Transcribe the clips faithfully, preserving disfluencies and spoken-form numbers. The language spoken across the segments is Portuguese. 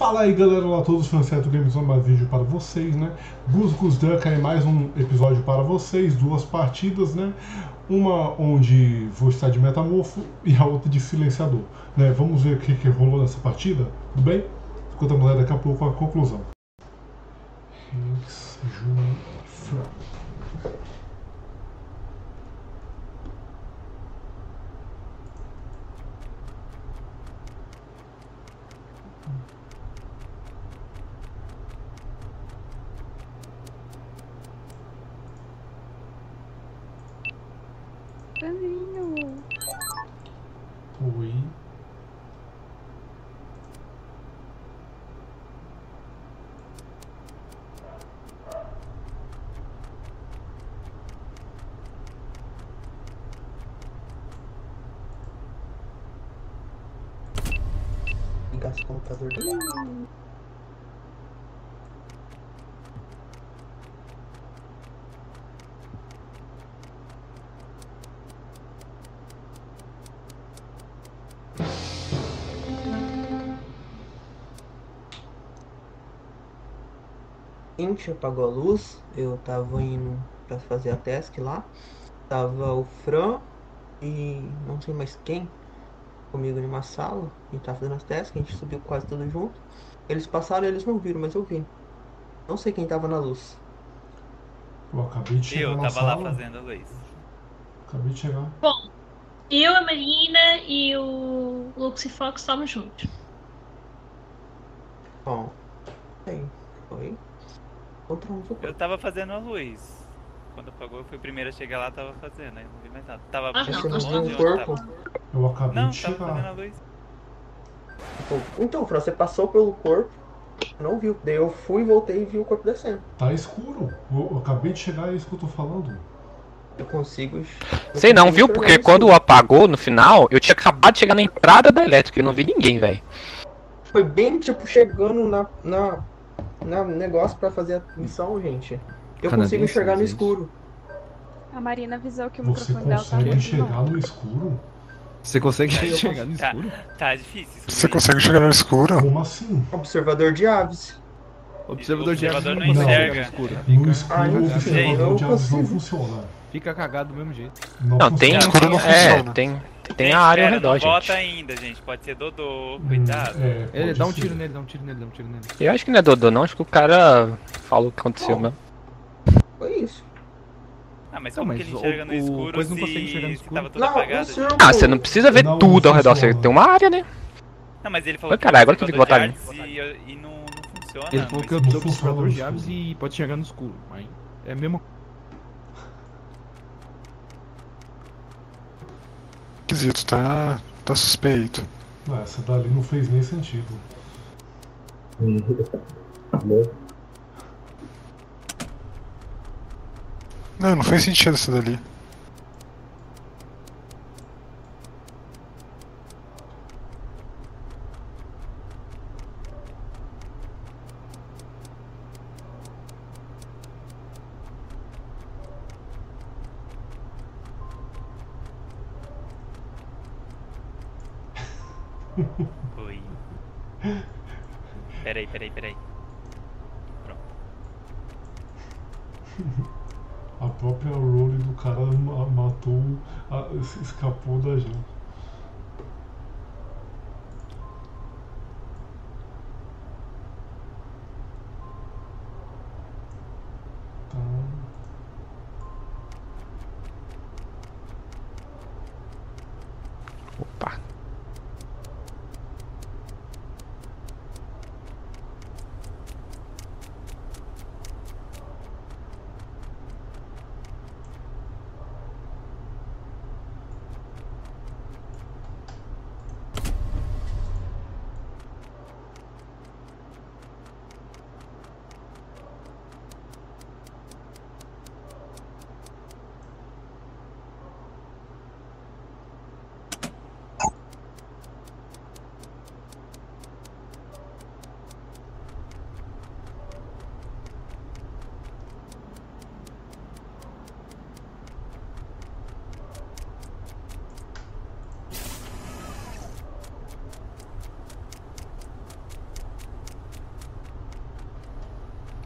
Fala aí galera, olá a todos, Franceto Games, mais vídeo para vocês, né? Gus Gus Duck aí, mais um episódio para vocês, duas partidas, né? Uma onde vou estar de metamorfo e a outra de silenciador, né? Vamos ver o que, que rolou nessa partida, tudo bem? Contamos lá daqui a pouco a conclusão. Rex, Júnior e Fran. Franzinho. Oi. Ligar o computador dele. A gente apagou a luz, eu tava indo pra fazer a task lá. Tava o Fran e não sei mais quem comigo em uma sala. A gente tava fazendo as tasks, a gente subiu quase tudo junto. Eles passaram e eles não viram, mas eu vi. Não sei quem tava na luz. Eu acabei de chegar Eu na tava sala. lá fazendo a luz. Acabei de chegar. Bom, eu, a Marina e o Lux e Fox estavam juntos. Bom, sei, foi. Encontramos o Eu corpo. tava fazendo a luz. Quando apagou, eu fui o primeiro a chegar lá, tava fazendo, aí não vi mais nada. Tava Ah, Você não, não nós viu onde o eu corpo? tava. Eu acabei Não, de tava fazendo a chegar. luz. Então, Fran, você passou pelo corpo, não viu. Daí eu fui, voltei e vi o corpo descendo. Tá escuro. Eu, eu acabei de chegar, é isso que eu tô falando. Eu consigo. eu Sei não, consigo viu? enxergar Porque no quando escuro. apagou no final, eu tinha acabado de chegar na entrada da elétrica e não vi ninguém, velho. Foi bem tipo chegando na, na, na negócio pra fazer a missão, gente. Eu consigo Canadense, enxergar no gente. escuro. A Marina avisou que o Você microfone dela tá consegue ruim. enxergar no escuro? Você consegue Aí eu enxergar no Tá, escuro? tá difícil isso. Você aí. consegue chegar no escuro? Como assim? Observador de aves. Observador de observador aves não consegue enxerga. enxergar no escuro. No Fica, escuro, Ah, o eu- observador eu de aves não consigo. funciona. fica cagado do mesmo jeito. Não, Não, tem, funciona. escuro não é, funciona. tem, tem Gente, a área ao pera, redor, não bota gente. ainda, gente. Pode ser Dodô, Hum, cuidado. é, Ele pode dá um ser. tiro nele, dá um tiro nele, dá um tiro nele. Eu acho que não é Dodô não, acho que o cara falou o que aconteceu Não. mesmo. Foi isso. Ah, mas Não, como mas que ele o- enxerga no o escuro coisa se, não consegue enxergar no se escuro. tava tudo Não, apagado? o gente? senhor- Ah, você não precisa ver Não, tudo não ao redor, você funciona. tem uma área, né? Não, mas ele falou Oi, caralho, agora que eu tenho que observador botar de aves e, e não, não funciona. Ele falou que é mas- Não o observador funciona de no aves escuro. e pode enxergar no escuro. Aí é a mesma Esquisito, tá, tá suspeito. Ah, essa dali não fez nem sentido. Não, não fez sentido essa dali. Oi. Peraí, peraí, peraí. Pronto. A própria role do cara ma- matou, a- es- escapou da gente. Tá. Opa.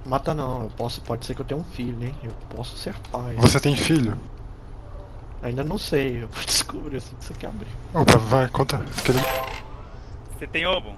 Mata não, eu posso, pode ser que eu tenha um filho, hein? Eu posso ser pai. Você tem filho? Ainda não sei, eu vou descobrir assim que você quer abrir. Opa, vai, conta. Aquele... Você tem ovo?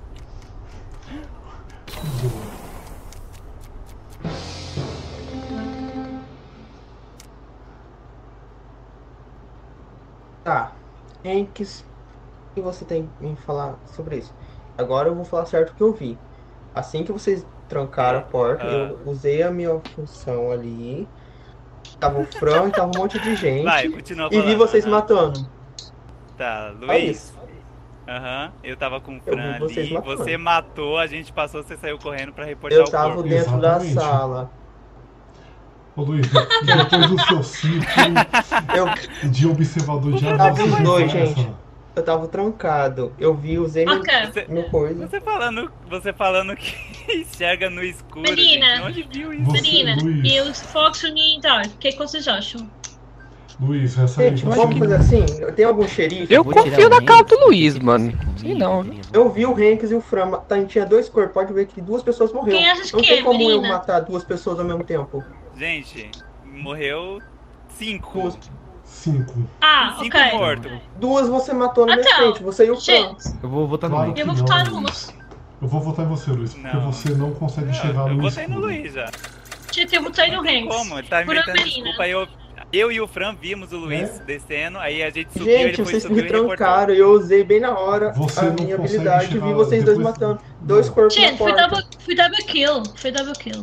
Tá. Hanks, o que você tem em falar sobre isso? Agora eu vou falar certo o que eu vi. Assim que vocês trancaram a porta, Ah. eu usei a minha função ali. Tava o Fran e tava um monte de gente. Vai, continua E vi falando. vocês Aham. matando. Tá, Só Luiz. isso. Aham, eu tava com o Eu Fran vi vocês ali, matando. você matou, a gente passou, você saiu correndo pra reportar Eu o tava corpo. dentro da Exatamente. sala. Ô Luiz, de- depois do seu círculo Eu, de observador de Tava armas, os você dois, começa. gente. eu tava trancado. Eu vi, usei meu, Ok. Você, meu coisa. você falando, você falando que enxerga no escuro, Menina. gente, onde viu isso? Você, Marina, Luiz. e os Fox e Dark, o que, é que vocês acham? Luiz, essa aí Gente, você vamos fazer assim? Tem algum xerife? Eu vou tirar confio o na Hanks, cara do você Luiz, fica mano. comigo, Sei não. querido. Eu vi o Hanks e o Fran. Tá, tinha dois corpos. Pode ver que duas pessoas morreram. Quem achas Não que tem é, como eu menina? matar duas pessoas ao mesmo tempo. Gente, morreu cinco. Duas, cinco. Ah, Cinco ok. mortos. duas você matou na minha Então, frente. Você e o Fran. Gente, Eu vou votar no Claro. Hank. eu vou Não, votar no Luiz. Luz. Eu vou votar em você, Luiz, porque Não. você não consegue Não, enxergar eu no botei no escuro. Luiz já. Gente, eu votei no Não tem Hanks. como, ele tá Por inventando Amelina. desculpa. Aí eu, eu e o Fran vimos o Luiz É? descendo, aí a gente subiu, ele Gente, foi vocês subiu me e reportou. trancaram e eu usei bem na hora Você a não minha consegue habilidade. Vi chegar vocês dois depois- matando. Dois Não. corpos na Gente, foi porta. double, foi double kill. Foi double kill.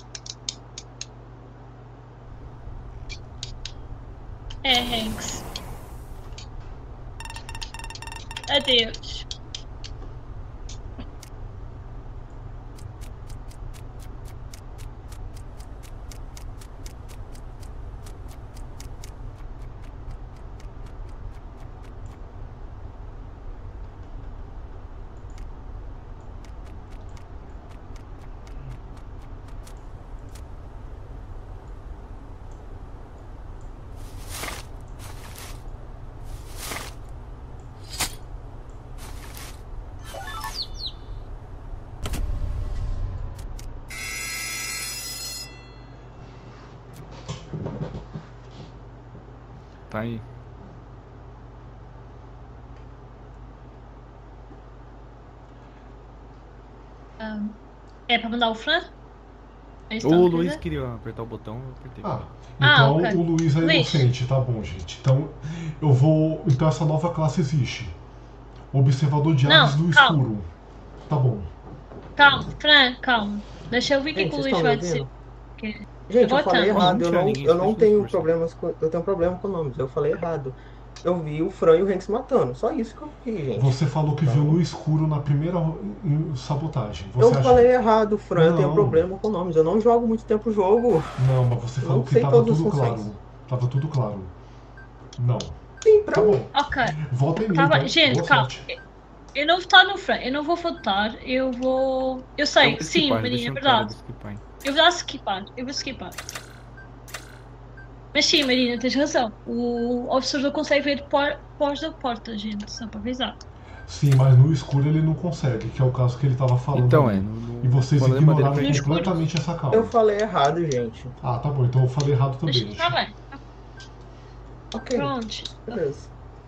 É, Hanks. Adeus. Tá aí. Um, é pra mandar o Fran? É isso O que tá Luiz dizendo? queria apertar o botão, eu apertei. Ah, Ah, então ok. o Luiz é Luiz. inocente, tá bom, gente. Então eu vou. Então essa nova classe existe. Observador de Não, armas do calma. escuro. Tá bom. Calma, Fran, calma. Deixa eu ver o que, Gente, que o vocês Luiz estão vai me dizer. ouvindo? Que- Gente, eu Votando. falei errado. Não Eu tinha não, ninguém eu não fez tenho discurso. problemas com. Eu tenho problema com nomes. Eu falei errado. Eu vi o Fran e o Hanks matando. Só isso que eu vi, gente. Você falou que viu no escuro na primeira em- sabotagem. Você Eu acha- falei errado, Fran. Eu tenho Não. problema com nomes. Eu não jogo muito tempo o jogo. Não, mas você Eu falou não que sei tava todas as tudo funções. claro. Tava tudo claro. Não. Sim, pra Tá mim. bom. Ok. Volta em mim. Calma, então. gente, Boa calma. sorte. Eu não vou votar no Fran, eu não vou votar, eu vou. Eu sei, Eu vou sim, skipar, Marinha, deixa é eu cara, verdade. vou skipar, hein. Eu vou skipar, eu vou skipar. Mas sim, Marina, tens razão. O observador consegue ver por, pós da porta, gente, só para avisar. Sim, mas no escuro ele não consegue, que é o caso que ele tava falando. Então, ali. é. No, no, E vocês o problema dele ignoraram foi- completamente essa calma. Eu falei errado, gente. Ah, tá bom, então eu falei errado também. Mas gente. tá bem, Ok, pronto. beleza.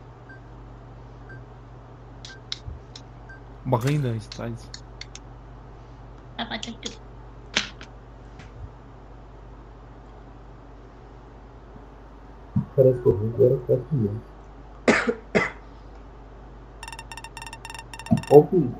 Barrinda, está isso. Tá bem, tranquilo. Parece que eu vi agora perto mesmo. Ouvi.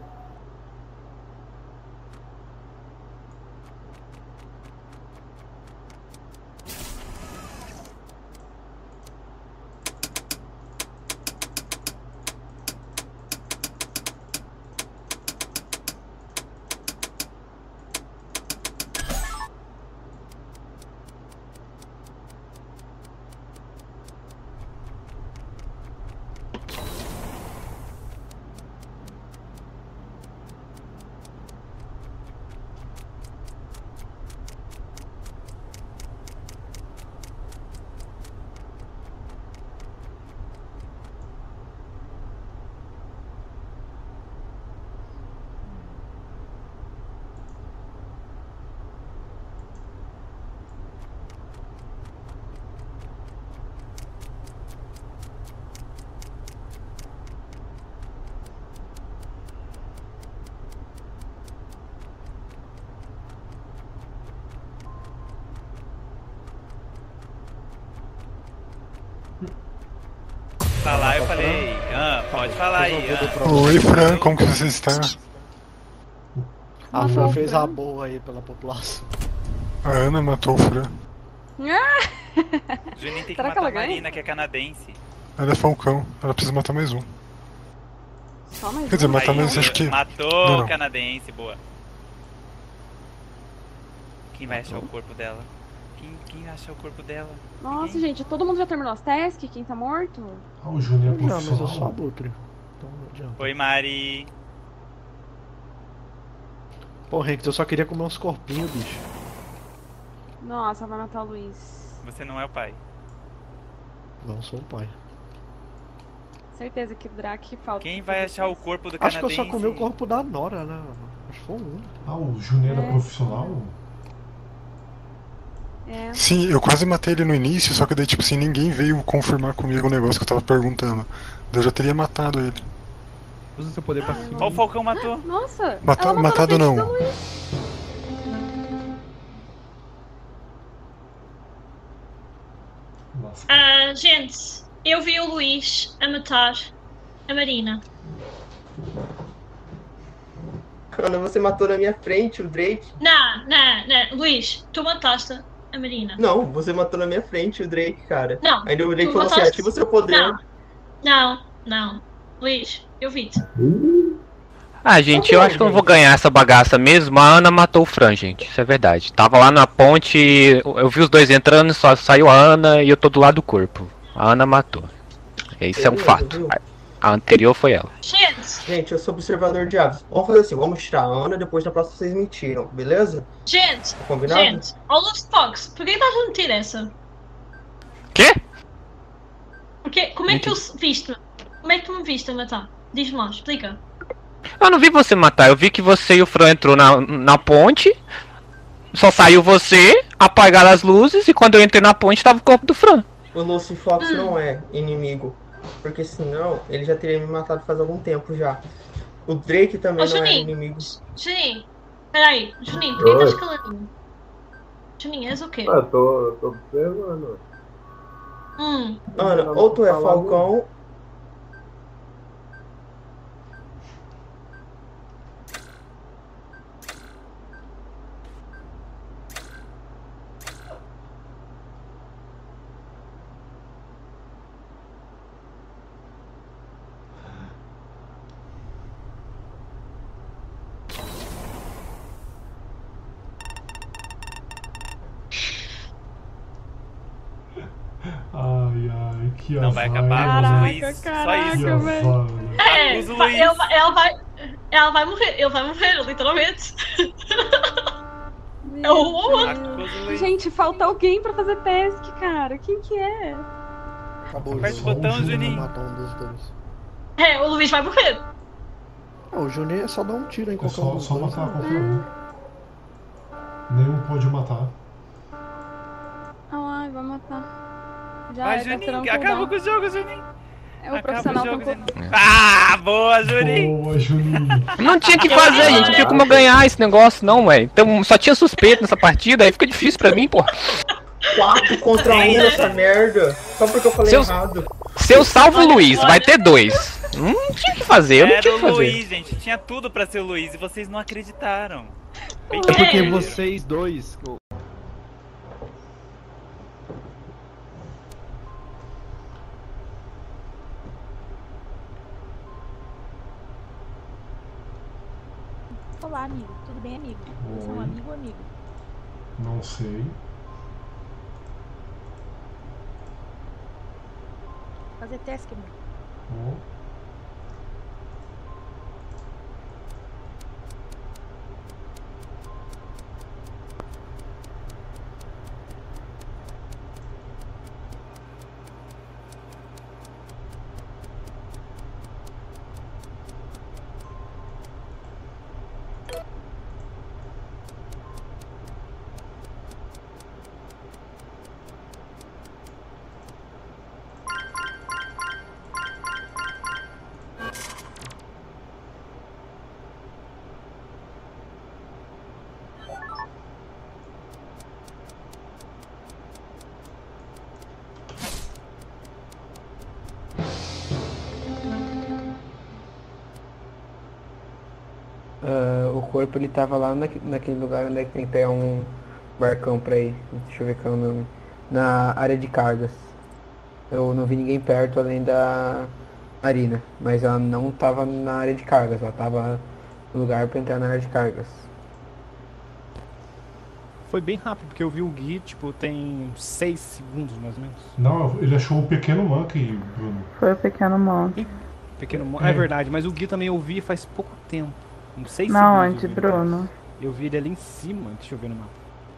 Falar, eu falei, ah, pode falar aí, ah. Oi, Fran, como que você está? A Fran fez a boa aí pela população. A Ana matou o Fran. Juninho tem que Será que matar ela a ganha? Marina, que é canadense. Ela é falcão, ela precisa matar mais um. Só mais Quer dizer, um? matar Aí, mais, acho que... matou Não, o não. canadense, boa. Quem vai achar o corpo dela? Quem, quem vai achar o corpo dela? Nossa, gente, todo mundo já terminou as tasks? Quem tá morto? Ah, o Júnior é Não, mas eu sou profissional. abutre. Então não adianta. Oi, Mari. Pô, Henrique, eu só queria comer uns corpinhos, bicho. Nossa, vai matar o Luiz. Você não é o pai. Não sou o pai. Certeza que o Drake falta. Quem vai achar o corpo do Acho que eu canadense? só comi o corpo da Nora, né? Acho que foi um. Ah, o Júnior é É. profissional? É. Sim, eu quase matei ele no início, só que daí, tipo assim, ninguém veio confirmar comigo o negócio que eu tava perguntando. Daí eu já teria matado ele. Usa seu poder pra Ó, o Falcão matou. Nossa! Mata- ela matou matado no peito não. do Luiz. Nossa. Ah, gente, eu vi o Luís a matar a Marina. Quando você matou na minha frente o Drake. Não, não, não. Luís, tu mataste a Marina. Não, você matou na minha frente o Drake, cara. Não, Ainda o Drake tu falou assim, mataste- ativa o seu poder. Não, não, não. Luís, eu vi-te. Ah, gente, eu acho que eu não vou ganhar essa bagaça mesmo. A Ana matou o Fran, gente. Isso é verdade. Tava lá na ponte, eu vi os dois entrando, só saiu a Ana e eu tô do lado do corpo. A Ana matou. Isso é um Beleza, fato. viu? A- A anterior foi ela. Gente, Gente, eu sou observador de aves. Vamos fazer assim, vamos tirar a Ana, depois na próxima vocês me tiram, beleza? gente, Combinado? gente. Ó, Lux Fox, por que estás a meter essa? Quê? Porque, como é que tu viste? Como é que tu me viste a matar? Diz-me lá, explica. Eu não vi você matar, eu vi que você e o Fran entrou na, na ponte. Só saiu você, apagaram as luzes e quando eu entrei na ponte tava o corpo do Fran. O Lucy Fox Hum. não é inimigo. Porque senão ele já teria me matado faz algum tempo já. O Drake também Ô, não é Juninho. inimigo. Juninho, peraí, Juninho, por que Oi. estás caladinho? Juninho, és o quê? Ah, tô, tô observando. Hum, Ana, ou tu é Falcão. Ai, ai, que Não vai azar, acabar hein, com o mano. Luiz. Caraca, Só caraca, isso. Que velho. azar, né? é, Acusa o vai- Luiz. ela, vai- ela vai. Ela vai morrer, ele vai morrer, literalmente. É o Woman. Acusa o Luiz. Gente, falta alguém pra fazer task, cara. Quem que é? Acabou Aperta o Juninho. botão, Vou Juninho. matar um dos dois. É, o Luiz vai morrer. Não, o Juninho é só dar um tiro em É qualquer um só, dos só dois. matar qualquer um. Nenhum pode matar. Ai, vai matar. Já Vai, é, tá Juninho, tirando acaba cooldown. com o jogo, Juninho. É o Acaba profissional o com jogo, cooldown. Juninho. Ah, boa, Juninho. Boa, Juninho. Não tinha que fazer, gente. Não tinha como eu ganhar esse negócio, não, velho. Então só tinha suspeito nessa partida, aí fica difícil pra mim, pô. Quatro contra um nessa merda. Só porque eu falei Seus- errado. Se eu salvo o Luiz, vai ter dois. Não tinha que fazer, eu não Era tinha o que fazer. Luiz, gente. Tinha tudo pra ser o Luiz e vocês não acreditaram. Bem É porque É. vocês dois. o- Olá, amigo. Tudo bem, amigo? Você é um Oi. amigo ou amigo? Não sei. Fazer task, amigo. Ó. corpo ele tava lá na, naquele lugar onde é que tem que pegar um barcão pra ir. Deixa eu ver qual é o nome. Na área de cargas. Eu não vi ninguém perto além da Marina, mas ela não tava na área de cargas, ela tava no lugar pra entrar na área de cargas. Foi bem rápido, porque eu vi o Gui, tipo, tem seis segundos mais ou menos. Não, ele achou o pequeno Monkey, Bruno. Foi o pequeno Monkey. Pequeno Mon- É. é verdade, mas o Gui também eu vi faz pouco tempo. Uns seis Não, segundos. antes, eu vi. Bruno. Eu vi ele ali em cima, deixa eu ver no mapa.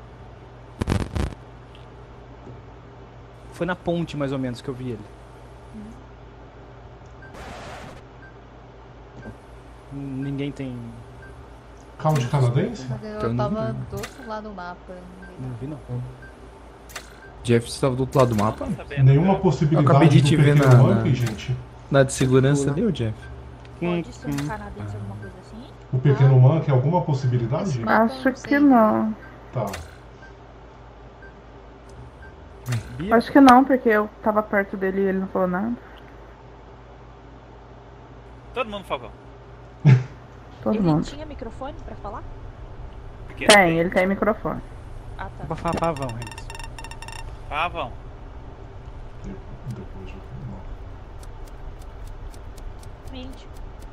Foi na ponte mais ou menos que eu vi ele. Ninguém tem. Caldo de canadense? Eu tava do outro lado do mapa. Não vi não. Jeff, você tava do outro lado do mapa? Nenhuma possibilidade Eu acabei de do te ver pequeno na, Monkey, na, gente. na de segurança ali, ô Jeff. Pode ser um canadense, alguma coisa assim? O pequeno Monkey, alguma possibilidade? Acho que não. Tá. Acho que não, porque eu tava perto dele e ele não falou nada. Todo mundo Falcão. Todo Ele mundo. tinha microfone pra falar? Tem, ele tem microfone. Ah, tá. Pra falar pavão, é isso. Pavão. Depois eu... Mente.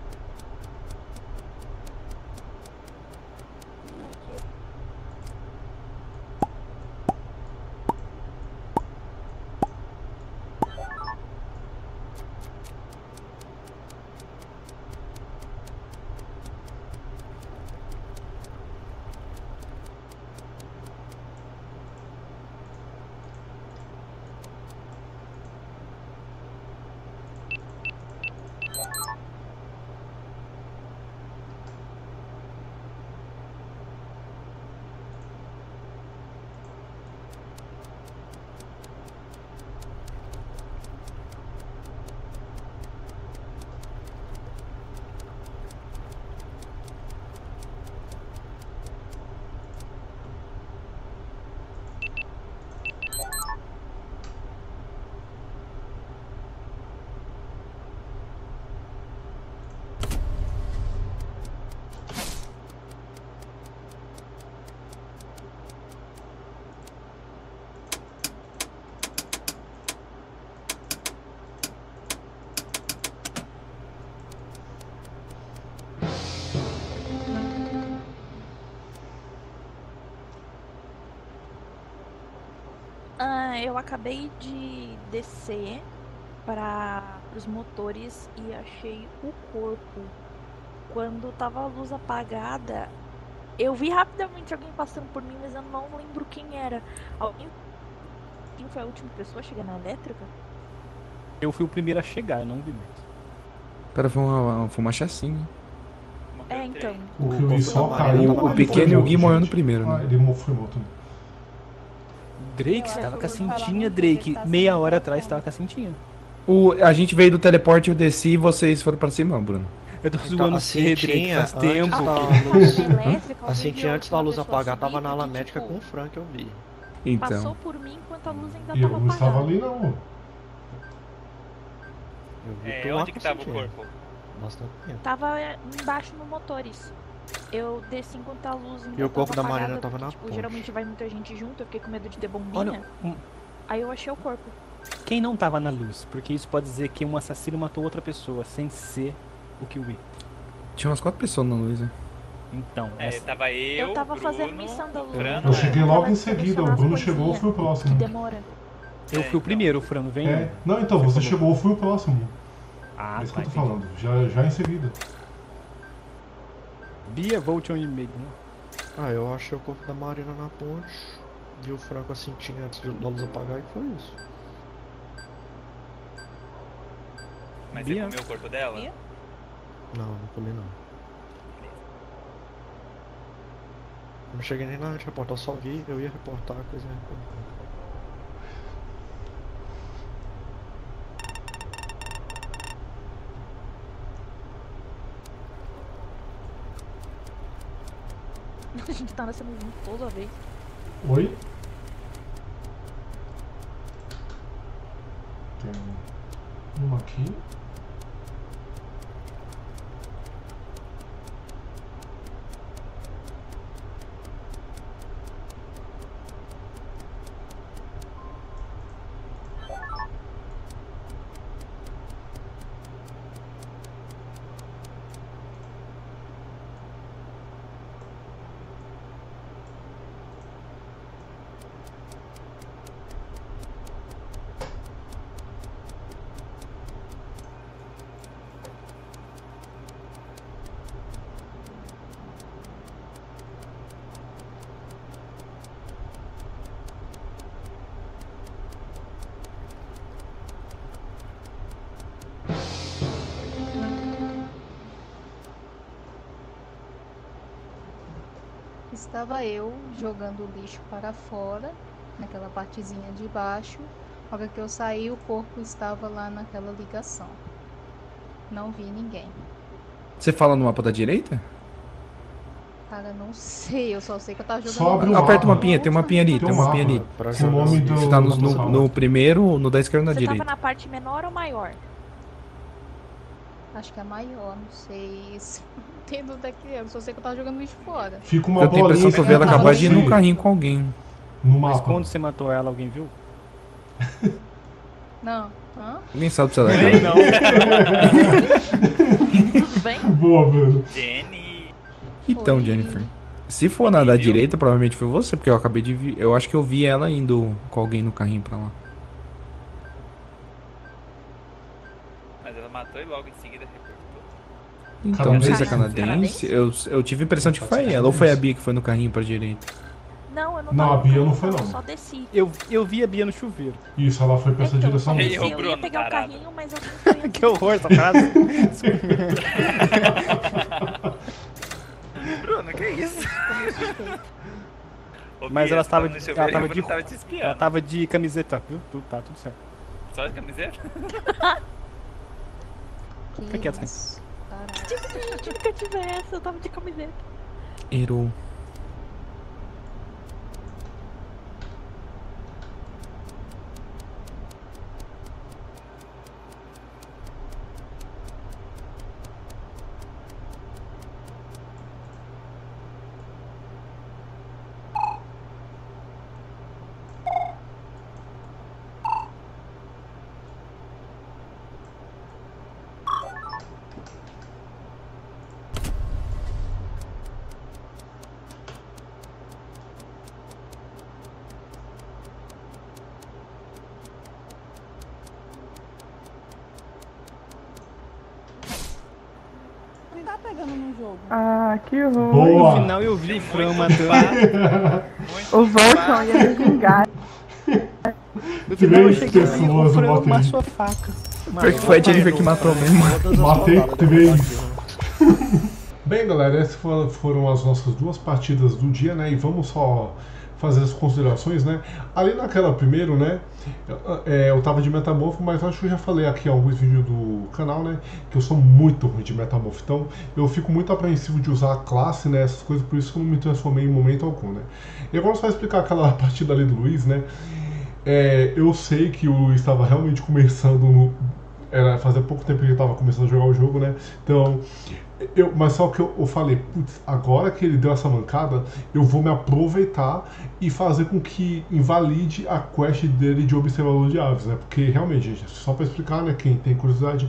Ah, eu acabei de descer para os motores e achei o corpo. Quando tava a luz apagada, eu vi rapidamente alguém passando por mim, mas eu não lembro quem era. Alguém... Quem foi a última pessoa a chegar na elétrica? Eu fui o primeiro a chegar, eu não vi mais. Cara, foi uma, foi uma chacina. É, então. O que eu só caiu. O, o pequeno e o Gui morreu no primeiro, Ah, né? ele foi morto. Drake, você tava com a cintinha, Drake. Meia hora atrás tava com a cintinha. O, a gente veio do teleporte, eu desci e vocês foram pra cima, Bruno. Eu tô Então, zoando a você, Drake, cintinha, faz antes tempo. da que- luz, elétrica, a alguém cintinha viu antes da luz uma pessoa apagar tava subir, na ala que, médica tipo, com o Frank, eu vi. Passou Então. por mim enquanto a luz ainda E eu tava não estava apagada. ali, não. Eu vi É, tu lá onde com que tava o cintinha. corpo? Bastante tempo. Tava embaixo no motores. Eu desci enquanto a luz ainda E o corpo tava da Marina apagada, tava na porque, tipo, ponte. geralmente vai muita gente junto, eu fiquei com medo de ter bombinha. Olha, um- Aí eu achei o corpo. quem não tava na luz? Porque isso pode dizer que um assassino matou outra pessoa, sem ser o Kiwi. Tinha umas quatro pessoas na luz, né? Então, É, essa... tava eu, Eu tava Bruno, fazendo missão da luz. Fran, Eu cheguei logo em Ela seguida. selecionar O Bruno as chegou, eu coisinhas, fui o Que próximo. demora. eu fui o primeiro, o Fran, não vem? É, não, então, você chegou, eu fui o próximo. Ah, É isso que tá, eu tô entendi. falando, já, já em seguida. Bia, volte um e-mail, né? Ah, eu achei o corpo da Marina na ponte, vi o Franco a cintinha antes de da luz apagar e foi isso. Mas Bia? você comeu o corpo dela? Bia? Não, não comi não. Eu não cheguei nem na hora de reportar, eu só vi, eu ia reportar a coisa. A gente tá nessa movimento toda vez. Oi? Tem uma aqui. Estava eu jogando lixo para fora, naquela partezinha de baixo. Na hora que eu saí, o corpo estava lá naquela ligação. Não vi ninguém. Você fala no mapa da direita? Cara, não sei, eu só sei que eu tava jogando Só abre o lixo. Aperta o mapa. mapinha, tem um mapinha ali, tem um mapa mapinha ali. Pra com o jogar nome assim. do... Você tá no, do- no, no primeiro, no da esquerda ou na Você direita? tava na parte menor ou maior? Acho que é maior, não sei. se- Não tem dúvida que eu só sei que eu tava jogando lixo fora. Fica uma Eu tenho a impressão bolinha que eu vi ela com acabar de ir você num carrinho com alguém. no Mas mapa. quando você matou ela, alguém viu? Não. Hã? Alguém sabe se ela é Bem, legal. não. Tudo bem? Boa, velho. Jenny. Então, Oi. Jennifer. Se for na da direita, provavelmente foi você, porque eu acabei de ver. Eu acho que eu vi ela indo com alguém no carrinho pra lá. Mas ela matou e logo em seguida reportou. Então, não sei se é Canadense? canadense. Eu, eu tive a impressão de que foi ela. Ou foi a Bia que foi no carrinho pra direita. Não, eu não Não, tava a Bia no não carrinho, foi, eu não. só desci. Eu, eu vi a Bia no chuveiro. Isso, ela foi pra essa Então, direção só mesmo. desci, Ô, eu ia Bruno, pegar o tarado. carrinho, mas eu não fui. Que horror essa frase. Bruno, que isso? Ô, Mas Bia, ela você tava, no de, chuveiro ela, e tava o de, Bruno tava te espiando. ela tava de camiseta, viu? Tudo, tá tudo certo. Só de camiseta? Fica quieto, né? isso? Caraca. Gente, nunca tivesse, eu tava de camiseta. Errou. Não tá pegando no jogo. Ah, que horror. Boa. No final eu vi o Fran matando. O Voltron ia me vingar. No Que final eu bem cheguei e pessoas, o eu Fran matei. amassou a faca. Pior que foi a Jennifer que matou mesmo. Todas as Matei rodadas que do vez. combate, né? Bem, galera, essas foram- foram as nossas duas partidas do dia, né? E vamos só fazer as considerações, né? Ali naquela primeiro, né? é, eu tava de metamorfo, mas acho que eu já falei aqui em alguns vídeos do canal, né? Que eu sou muito ruim de metamorfo. Então, eu fico muito apreensivo de usar a classe, né? Essas coisas, por isso que eu não me transformei em momento algum, né? E agora só explicar aquela partida ali do Luiz, né? É, eu sei que o Luiz estava realmente começando no... Era, fazia pouco tempo que ele estava começando a jogar o jogo, né? Então, eu, mas só que eu, eu falei, putz, agora que ele deu essa mancada, eu vou me aproveitar e fazer com que invalide a quest dele de observador de aves, né? Porque realmente, gente, só para explicar, né? Quem tem curiosidade,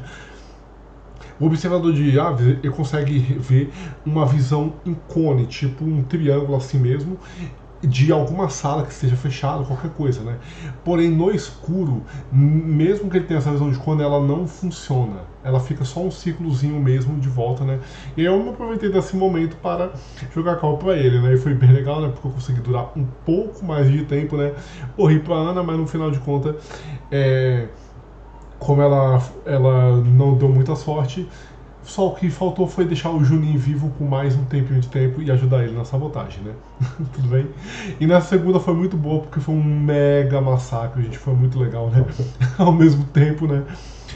o observador de aves, ele consegue ver uma visão em cone, tipo um triângulo assim mesmo, de alguma sala que esteja fechada, qualquer coisa, né? Porém, no escuro, mesmo que ele tenha essa visão de cone, ela não funciona. Ela fica só um círculozinho mesmo de volta, né? E eu me aproveitei desse momento para jogar cal pra ele, né? E foi bem legal, né? Porque eu consegui durar um pouco mais de tempo, né? Morri pra Ana, mas no final de contas, é... como ela, ela não deu muita sorte, só o que faltou foi deixar o Juninho vivo por mais um tempinho de tempo e ajudar ele na sabotagem, né? Tudo bem? E nessa segunda foi muito boa porque foi um mega massacre, gente. Foi muito legal, né? Ao mesmo tempo, né?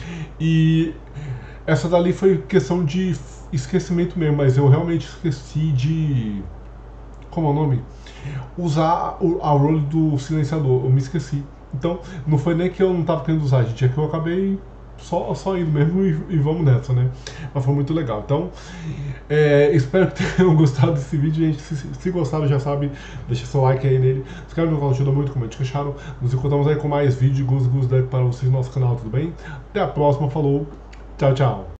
E essa dali foi questão de esquecimento mesmo, mas eu realmente esqueci de... Como é o nome? Usar o, a role do silenciador. Eu me esqueci. Então, não foi nem que eu não tava querendo usar, gente. É que eu acabei... Só, só indo mesmo e, e vamos nessa, né? Mas foi muito legal. Então, é, espero que tenham gostado desse vídeo, gente. Se, se gostaram, já sabe, deixa seu like aí nele. Se inscreve no canal, ajuda muito, como que acharam. Nos encontramos aí com mais vídeos de Goose Goose Duck para vocês no nosso canal, tudo bem? Até a próxima, falou, tchau, tchau.